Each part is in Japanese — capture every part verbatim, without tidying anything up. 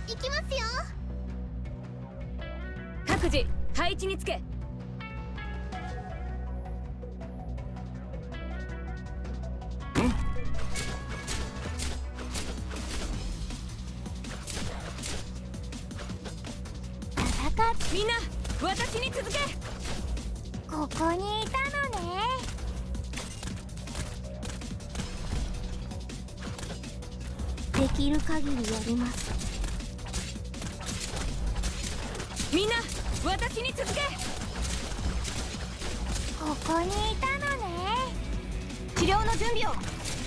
行きますよ。 各自配置につけ。みんな私に続け。 ここにいたのね。できる限りやります。 みんな私に続け。 ここにいたのね。治療の準備を。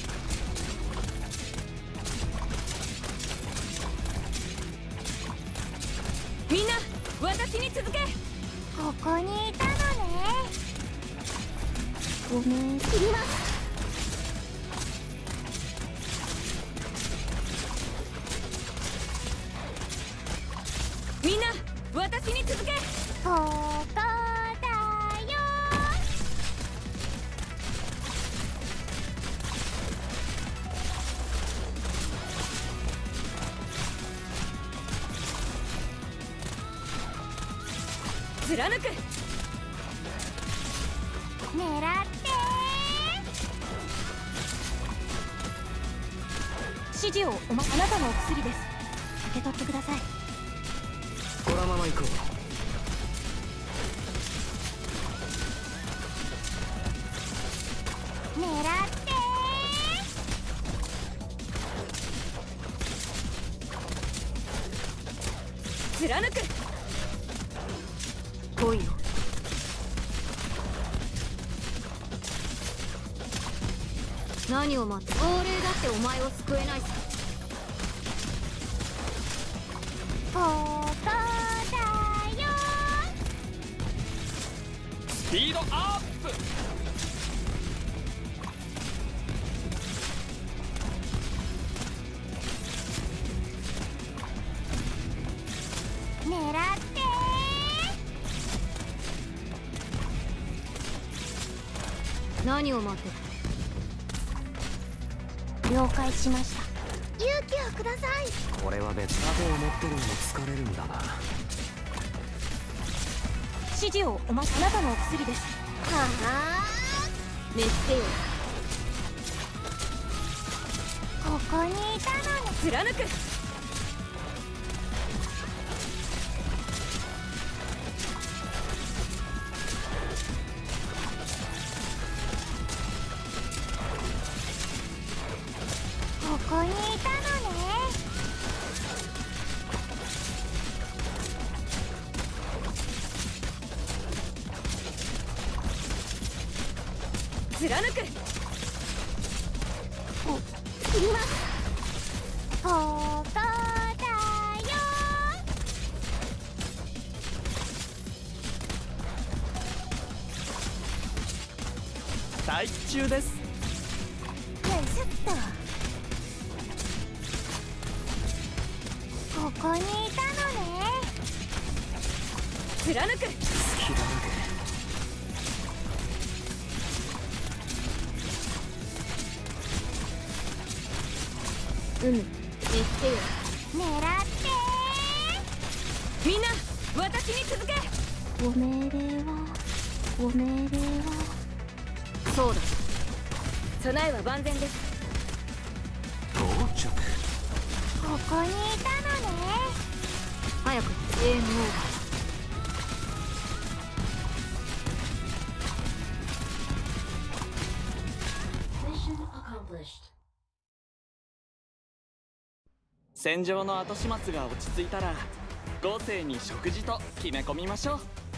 みんな私に続け。 ここにいたのね。ごめん、切ります。 みんな私に続け。 ここだよ。 貫く。 狙って指示をおまあなたのお薬です。受け取ってください。 このまま行こう。 狙って貫く。 来いよ。 何を待って。亡霊だってお前を救えないさ。 ここだよ。 スピードアップ。 狙って何を待ってる。 了解しました。勇気をください。 これは別盾を持ってるのも疲れるんだな。 指示をお待ち。あなたのお薬です。はあ。 熱せよ。 ここにいたのに。 貫く。 ここにいたのね。 貫く。 お、切ります。ここだよ。 待機中です。 よいしょっと。ここにいたのね。 貫く。 好きだね。 うむ、熱せよ。 狙ってみんな私に続け。 ご命令はご命令は。 そうだ。備えは万全です。 到着。 ここにいたのね。 早くゲームオーバー。 戦場の後始末が落ち着いたら豪勢に食事と決め込みましょう。